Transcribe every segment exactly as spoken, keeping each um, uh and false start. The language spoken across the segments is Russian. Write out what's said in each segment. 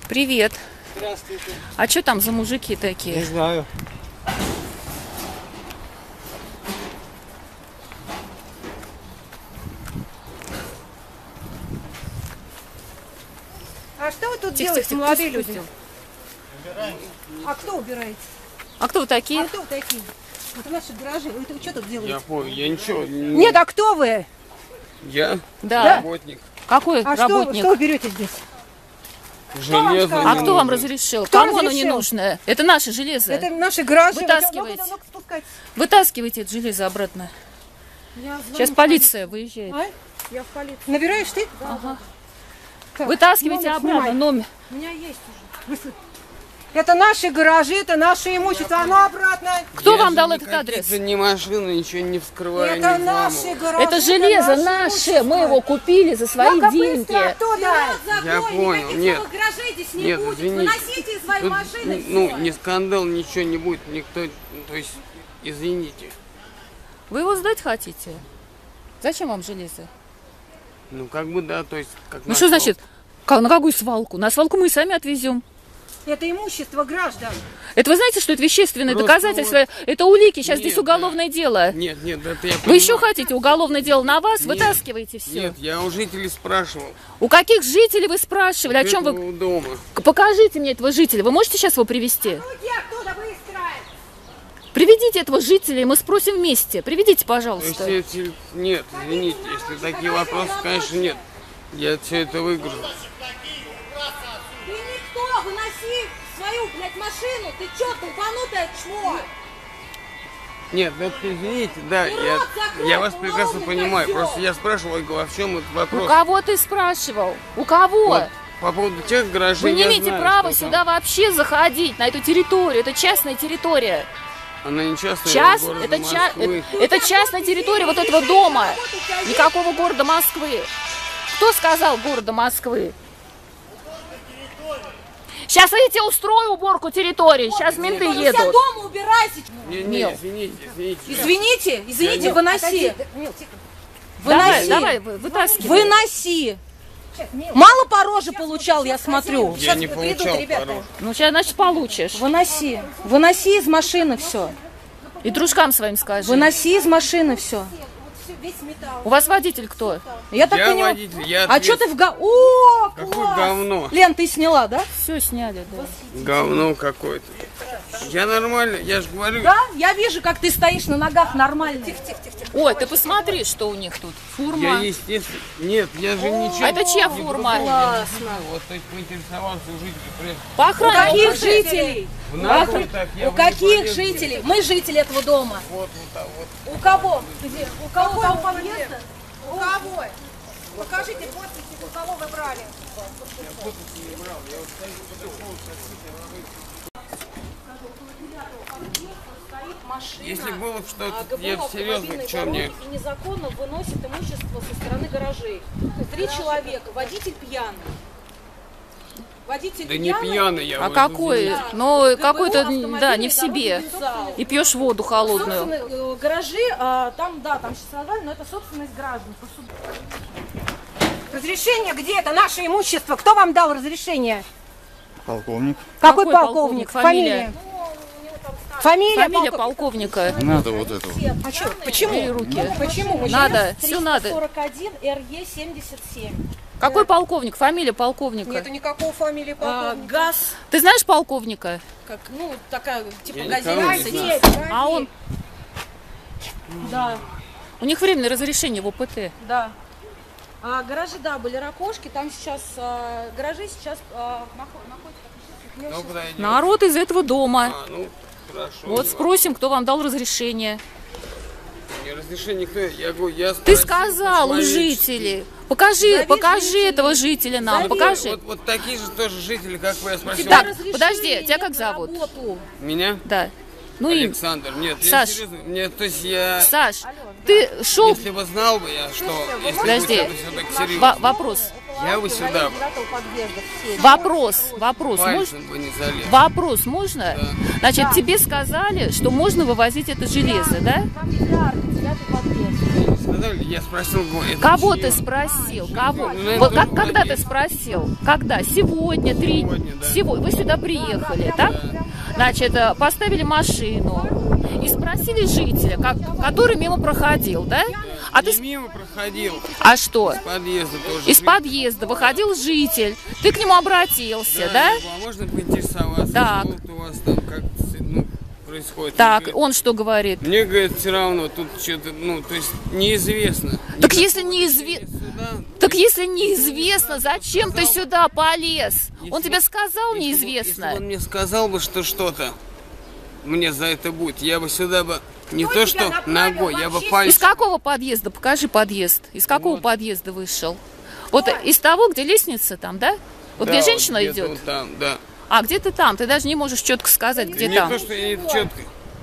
Привет. Здравствуйте. А что там за мужики такие? Не знаю. А что вы тут Тихо, делаете, тихо, молодые пусть, люди? пусть. А кто убирает? А кто вы такие? А кто вы такие? Вот наши гаражи. Вы что тут делаете? Я понял, я ничего не... Нет, а кто вы? Я Да. работник. Какой А что, работник? что вы берете здесь? Железо. сказал? А не кто вам нужно. разрешил? Кто Кому оно не разрешил? нужно? Это наше железо. Это наши гаражи. Вытаскивайте. Ну, ну, спускайтесь. Вытаскивайте это железо обратно. Я Сейчас звоню полиция выезжает. в полицию. А? Я в полицию. Набираешь ты? Ага. Так, Вытаскивайте номер обратно снимай. номер. У меня есть уже. Это наши гаражи, это наше имущество, оно обратно. Кто Я вам же дал ни этот адрес? каких-то ни машины, ничего не вскрываю, Это не наши взламываю. гаражи. Это железо наше. Мы его купили за свои Ну-ка, деньги. быстро, кто дает? Я понял, нет. Гаражей здесь не Нет, будет. извините. Выносите из своей Тут, машины ну, всё. не скандал, ничего не будет, никто, ну, то есть, извините. Вы его сдать хотите? Зачем вам железо? Ну, как бы, да, то есть, как Ну что нашел. значит, как- на какую свалку? На свалку мы и сами отвезем. Это имущество граждан. Это вы знаете, что это вещественное Просто доказательство? Это улики, сейчас Нет, здесь уголовное дело. Нет, нет, это я Вы еще понимаю. хотите уголовное дело на вас? Нет. Вытаскивайте все. Нет, я у жителей спрашивал. У каких жителей вы спрашивали? О чем вы... Этого дома. Покажите мне этого жителя. Вы можете сейчас его привести? Люди оттуда быстро! Приведите этого жителя, и мы спросим вместе. Приведите, То пожалуйста. есть, эти- нет, извините, если такие вопросы, конечно, нет. Я все это выгружу. Ты никто, выноси свою, блядь, машину. Ты чё, долбанутая чмо? Нет, это извините, да, Ты я, рот закрой, я вас прекрасно уголовный понимаю. козёл. Просто я спрашивал, Ольга, во чем этот У вопрос? кого ты спрашивал? У кого? Вот, по поводу тех гаражей. Вы не я имеете знаю, права что там. сюда вообще заходить, на эту территорию. Это частная территория. Она не частная, Час, города это, ча- Москвы. это, это частная территория вот этого дома. Никакого города Москвы. Кто сказал города Москвы? Сейчас я тебе устрою уборку территории. Сейчас менты У себя едут. дома убирайся. Не, не, Мил. извините, извините. Извините, извините, Я не- выноси. Давай, Выноси. давай, вы- вытаскивай. Выноси. Мало по роже получал, я смотрю. Я не придут получал ребята. порой. Ну, сейчас, значит, получишь. Выноси. Выноси из машины все. И дружкам своим скажи. Выноси из машины все. Весь металл. У вас водитель кто? Я так Я понимаю. водитель, я А что ты ответственный. в га... О, Какое класс! говно. Лен, ты сняла, да? Все сняли, да. Говно какое-то. Я нормально, я же говорю. Да? Я вижу, как ты стоишь на ногах нормально. Ой, ты посмотри, что у них тут. Я Фурма. естественно. Нет, я же ничего. А это чья не форма? Классно. Вот, то есть поинтересовался у жителей. пресс. По У охране. каких покажи. жителей? В нашей так, я У в каких подъезд. жителей? Мы жители этого дома. Вот, вот так вот. У кого? Где? У кого там подъезда? У кого? Покажите подписи, у кого вы брали. Если было бы что-то, я ГБУ серьезно, автомобильной что мне? дороги и незаконно выносит имущество со стороны гаражей. Три человека, водитель пьяный. Водитель Да не пьяный. пьяный я. А вот, какой? извините. Ну, ГБУ какой-то, автомобильной да, не в дороги себе. вокзал. И пьешь воду холодную. Собственно, э, гаражи, а, там, да, там сейчас назвали, но это собственность граждан. По суду. Разрешение где это? Наше имущество. Кто вам дал разрешение? Полковник. Какой, Какой полковник? полковник? Фамилия? Фамилия, Фамилия полковник. полковника. Надо вот это вот. А чё? Почему? Бери руки. Почему? Мы Надо, все надо. сорок один эр е семьдесят семь. Какой полковник? Фамилия Нету полковника. никакого фамилии А, полковника. газ, Ты знаешь полковника? как, ну, такая, типа Я никого газета. не есть. знаю. А он, Да, у них временное разрешение в ОПТ. да. А, гаражи, да, были ракошки, там сейчас, а, гаражи сейчас а, нахо- находятся. Ну, подойдем. Народ из этого дома. А, ну, хорошо. Вот спросим, кто вам дал разрешение. Не разрешение никто. Я говорю, я Ты спросил сказал у по-человечески. жителей. Покажи, Зови покажи жителей. этого жителя нам, Зови. покажи. Вот, вот такие же тоже жители, как вы, я спросил. Так, Разрешения подожди, тебя нет как на зовут? работу. Меня? Да. Ну и Александр. Нет, я Саш. серьезно. Нет, то есть я... Саш, ты шел. Если бы знал бы я, что... Если Подожди. бы сюда к серьезно. Во- вопрос. Я бы сюда бы Девятого подъезда все. Вопрос. Вопрос. Можно? пальцем бы не залез. Вопрос можно? Значит, тебе сказали, что можно вывозить это железо, да? Там миллиарды, девятый подъезд. сказали, я спросил, это Кого чье? ты спросил? Кого? Ну, Вот это как, тоже когда ты подъезд. спросил? Когда? Сегодня, три... Сегодня, да. Сегодня. Вы сюда приехали, так? Значит, э, поставили машину и спросили жителя, как, который мимо проходил, да? А Не ты... мимо проходил, А что? с подъезда тоже. Из подъезда выходил житель, ты к нему обратился, да? я говорю, а можно поинтересоваться, Так. что вот у вас там как ну, происходит? Так, Мне говорит, он что говорит? Мне, говорит, все равно, тут что-то, ну, то есть неизвестно. Так Не если доходит неизвестно... сюда, Так если неизвестно, зачем ты сказал- сюда полез? Если Он тебе бы- сказал если бы- неизвестно? Если бы он мне сказал бы, что что-то мне за это будет, я бы сюда бы не то что ногой, я бы Из пальцем. какого подъезда? Покажи подъезд. Из какого Вот. подъезда вышел? Вот из того, где лестница там, да? Вот Да, где вот женщина где-то идет? вот там, да. А где ты там? Ты даже не можешь четко сказать, где не там. то, что я не четко.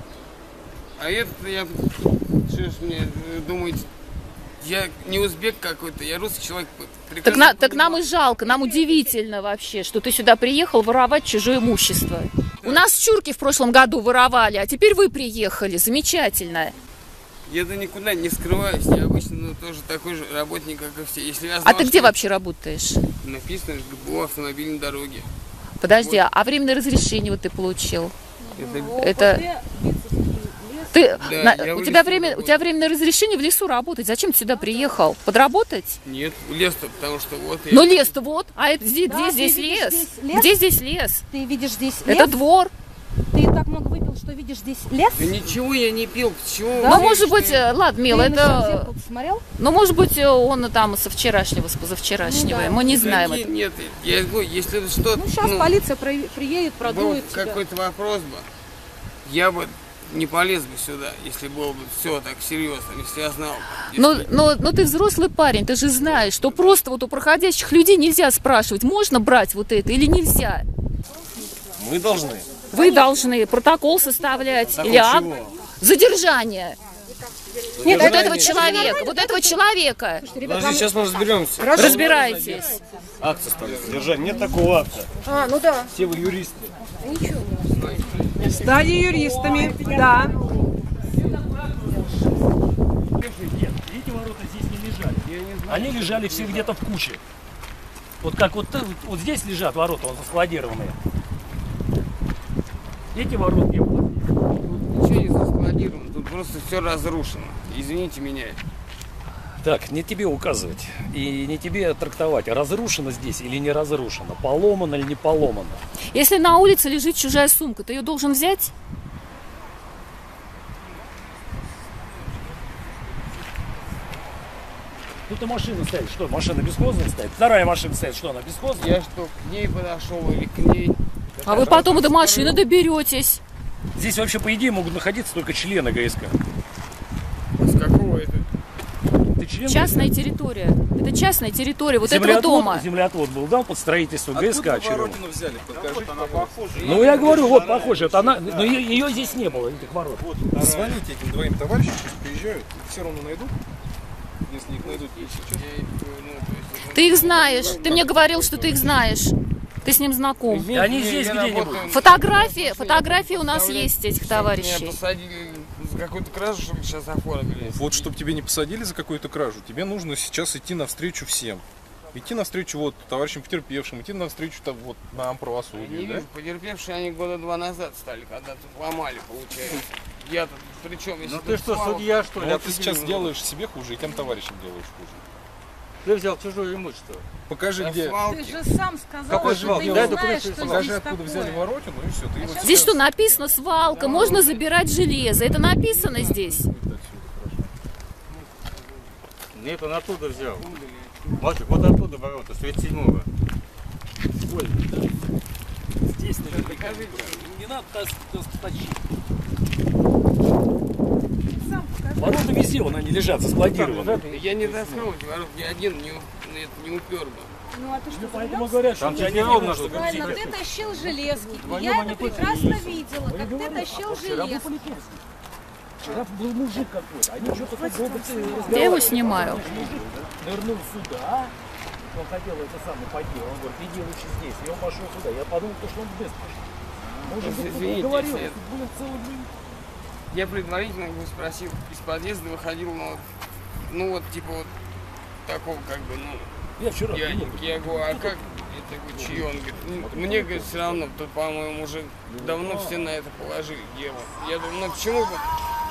А это я, что ж мне, э, думаете, я не узбек какой-то, я русский человек. Так, прекрасно на- так понимаю. нам и жалко, нам удивительно вообще, что ты сюда приехал воровать чужое имущество. У нас чурки в прошлом году воровали, а теперь вы приехали. Замечательно. Я-то никуда не скрываюсь, я обычно ну, тоже такой же работник, как и все. Если я А знал, ты где что вообще работаешь? написано же ГБУ автомобильной дороги. Подожди, а временное разрешение вот ты получил? Это Это... Ты, Да, на- я у, в тебя лесу время, у работаю. тебя временное разрешение в лесу работать. Зачем ты сюда приехал? Подработать? нет, лес-то, потому что вот я. Ну лес-то вот, а это, здесь, Да, где ты здесь видишь лес? здесь лес? Где здесь лес? Ты видишь здесь Это лес? двор. Ты так много выпил, что видишь здесь лес? Да ничего я не пил, чего? вы Ну, говорите, может что быть, я- э, ладно, Ты Мила, на себя в это... зеркало посмотрел? Ну, может быть, э, он там со вчерашнего, с позавчерашнего. Ну да. Мы не знаем Какие- это. Нет, я говорю, если что-то. Ну, сейчас полиция при- приедет, был продует тебя. какой-то вопрос бы, я бы не полез бы сюда, если было бы все так серьезно, если я знал. Но, если- но, но ты взрослый парень, ты же знаешь, что просто вот у проходящих людей нельзя спрашивать, можно брать вот это или нельзя. Мы должны. Вы должны протокол составлять или акт задержания. Нет, вот этого человека, вот этого человека. Подожди, сейчас мы разберемся. Разбирайтесь. Акт составить. Содержание. Нет такого акта. А, ну да. Все вы юристы. Стали юристами, да. Эти ворота здесь не лежали. Они лежали все где-то в куче. Вот как вот, т- вот здесь лежат ворота, вот заскладированные. Эти ворота не было. Ничего не заскладировано, тут просто все разрушено. Извините меня. Так, не тебе указывать и не тебе трактовать, разрушено здесь или не разрушено, поломано или не поломано. Если на улице лежит чужая сумка, ты ее должен взять? Тут и машина стоит, что, машина бесхозная стоит? Вторая машина стоит, что, она бесхозная? Я что, к ней подошел или к ней? А вы потом до машины доберетесь. Здесь вообще, по идее, могут находиться только члены ГСК. С какого это? Ты член Частная ГСК? территория. Это частная территория вот этого Землеотвод, дома. землеотвод был, да, под строительство ГСК очередного. взяли? Покажите, похоже. Ну, я говорю, вот, похоже, это она, но ее, ее здесь не было, этих ворот. Звоните этим двоим товарищам, пусть приезжают. Все равно найдут. Если их найдут, то сейчас. Я, ну, то есть, Ты их знаешь. Ты мне говорил, что ты их знаешь. Ты с ним знаком. И они здесь я где-нибудь. работаю- Фотографии, фотографии у нас Представляете, есть этих Меня товарищей. посадили за какую-то кражу, чтобы сейчас оформили. Вот, чтобы тебя не посадили за какую-то кражу, тебе нужно сейчас идти навстречу всем. Идти навстречу вот товарищам потерпевшим, идти навстречу там, вот нам Не правосудию, да? вижу, потерпевшие они года два назад стали, когда тут ломали, получается. Я тут, причем, если Ну тут ты что, свалка- судья, что ли? Вот ты сейчас Определил. делаешь себе хуже, и тем товарищам делаешь хуже. Ты взял чужое имущество. Покажи, где, свалки. Ты же сам сказал, Какой что свал? ты не Дай знаешь, документы, что покажи, здесь откуда такое. взяли воротину, и все. Ты вот Здесь что написано? Свалка. Можно забирать железо. Это написано здесь. Нет, он оттуда взял. Мальчик, вот оттуда ворота, с тридцать седьмого. Здесь наверняка. Не надо тас- тас- тащить. Ворота везде, вон они лежат, заскладированы. Я не доскрою эти ворота, я один не, у- это не упер бы. Ну а ты что, Поэтому говорят, что Там у тебя тебе нет ровно, что что правильно, грузить. ты тащил железки. Вдвоем Я они это точно прекрасно есть. видела, Я как ты говорю, тащил а вчера был железки. Поликевский. Вчера был мужик какой-то, они что-то так долго Я его снимаю. нырнул сюда, он хотел это самое пойти, он говорит, иди лучше здесь, и он пошел сюда. Я подумал, что он в ДЭС пошел. Может быть, кто-то Извините, говорил, если если было целый день. Я предварительно его спросил, из подъезда выходил, но ну вот, типа вот такого, как бы, ну, Я вчера я, думал, я говорю, а как, я такой, чье? Он говорит, «Ну, мне, говорит, все равно, тут, по-моему, уже давно все на это положили дело. Я думаю, ну почему бы